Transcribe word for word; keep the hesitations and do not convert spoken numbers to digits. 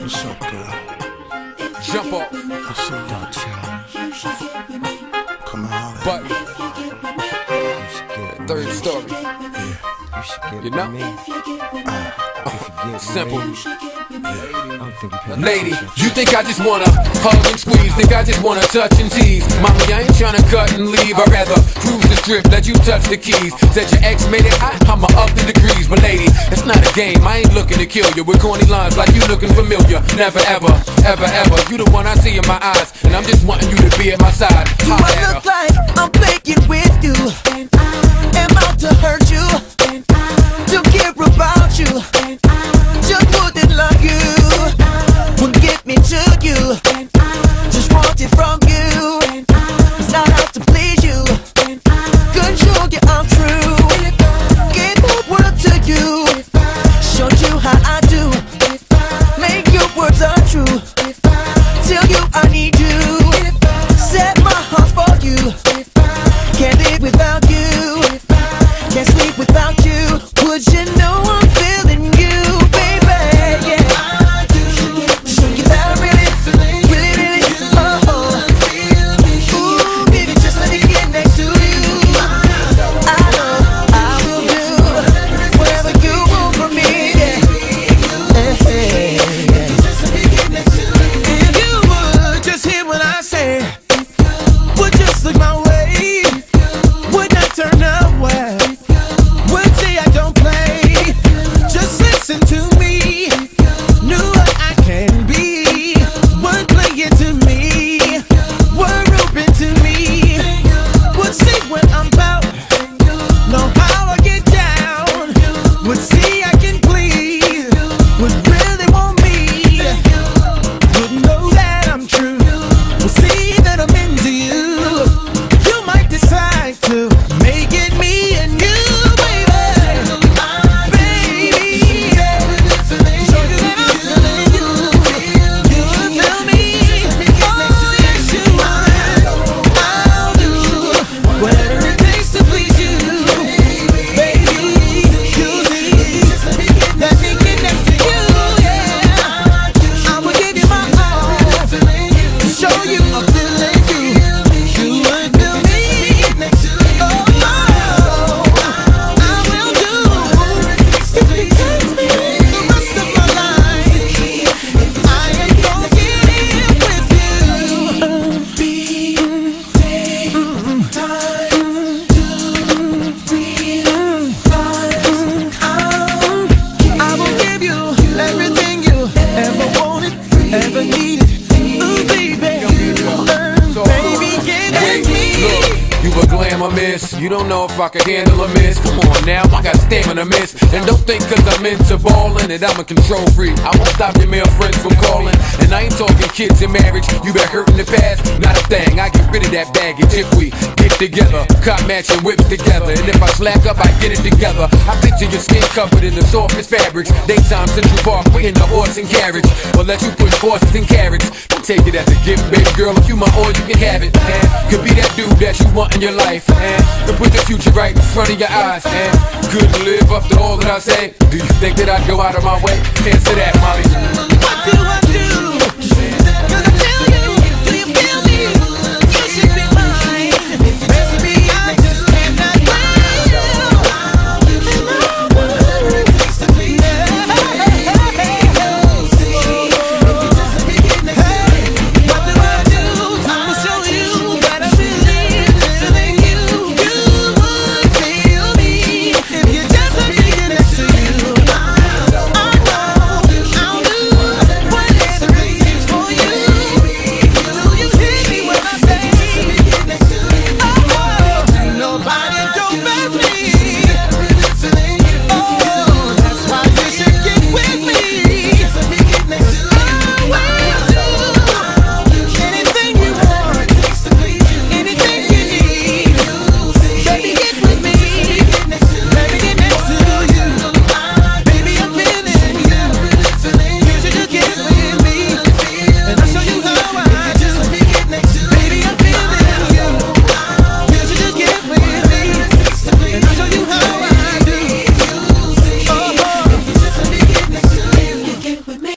What's up, girl? Jump off. What's up, dog, child? Come on, holler. But You should get third me. story. Yeah. You should get You know? me. Uh, If you get Simple. me, I'm thinking paying Lady, attention. you think I just wanna hug and squeeze? Think I just wanna touch and tease? Mommy, I ain't tryna cut and leave. I'd rather cruise the strip, let you touch the keys. Said your ex made it hot, I'ma up the degrees. But lady, it's not a game, I ain't looking to kill you with corny lines like you looking familiar. Never ever, ever ever, you the one I see in my eyes, and I'm just wanting you to be at my side. Do Holla I at look her. like I'm playing with you? Am out to hurt you? Don't care about you. Just wouldn't love you. Wouldn't get me to you. Just want it from you. It's not out to please you. Control you, I'm true. Get the world to you. Showed you how I do. Make your words untrue. Tell you I need you. Set my heart for you. Can't live without you. Can't sleep without you. Would you know I'm feeling you, baby? Yeah, I do. Show you that I really, really, really, oh, oh. Ooh, baby, just let me get next to you. I know I will do whatever you want from me. Yeah. Hey, yeah. If you would just hear what I say, would just look my way, would not turn away. Would say I don't play. Just listen to me. Knew what I can be. Would play it to me. Were open to me. Would see what I'm about. Know how I get down. Would see I can please. Would really want me. Would know that I'm true. Would see that I'm into you. You might decide to make it me and you. Ever needed, ooh baby, uh, baby, get at me. Look, you a glamour miss. You don't know if I can handle a miss. Come on now, I got stamina miss. And don't think cause I'm into ballin' that I'm a control freak. I won't stop your male friends from calling. And I ain't talking kids and marriage. You been hurt in the past, not a thing. I get rid of that baggage if we get together. Cop matching whips together. And if I slack up, I get it together. I picture your skin covered in the softest fabrics. Daytime Central Park, we in the horse and carriage. Or let you push horses and carrots. Don't take it as a gift, baby girl. If you my all, you can have it. And could be that dude that you want in your life. And to put the future right in front of your eyes. And could live up to all that I say. Do you think that I'd go out of my way? Answer that, mommy.